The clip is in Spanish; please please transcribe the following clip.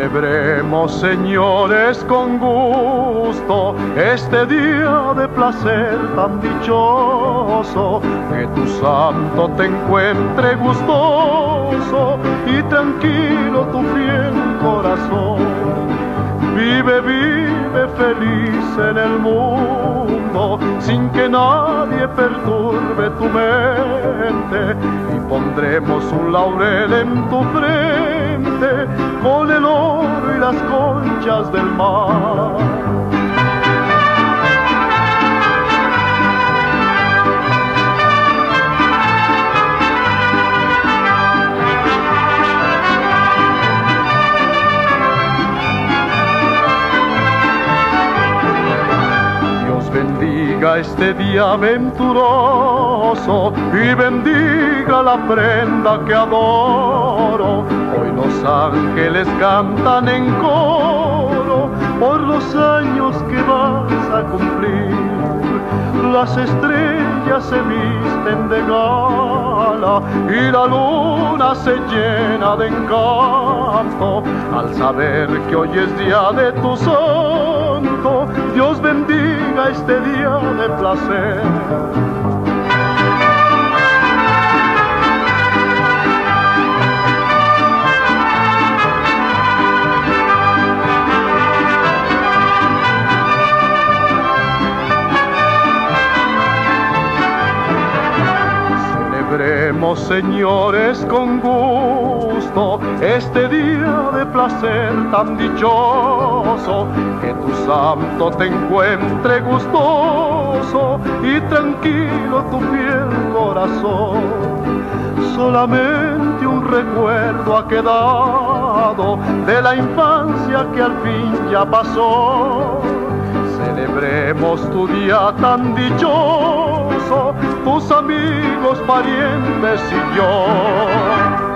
Celebremos, señores, con gusto este día de placer tan dichoso, que tu santo te encuentre gustoso y tranquilo tu fiel corazón. Vive, vive feliz en el mundo, sin que nadie perturbe tu mente, y pondremos un laurel en tu frente, con el oro y las conchas del mar. Bendiga este día aventuroso y bendiga la prenda que adoro. Hoy los ángeles cantan en coro por los años que vas a cumplir. Las estrellas se visten de gala y la luna se llena de encanto al saber que hoy es día de tu santo. Dios bendiga este día de placer. Celebremos, señores, con gusto este día de placer tan dichoso, que tu santo te encuentre gustoso y tranquilo tu fiel corazón. Solamente un recuerdo ha quedado de la infancia que al fin ya pasó. Celebremos tu día tan dichoso, tus amigos, parientes y yo.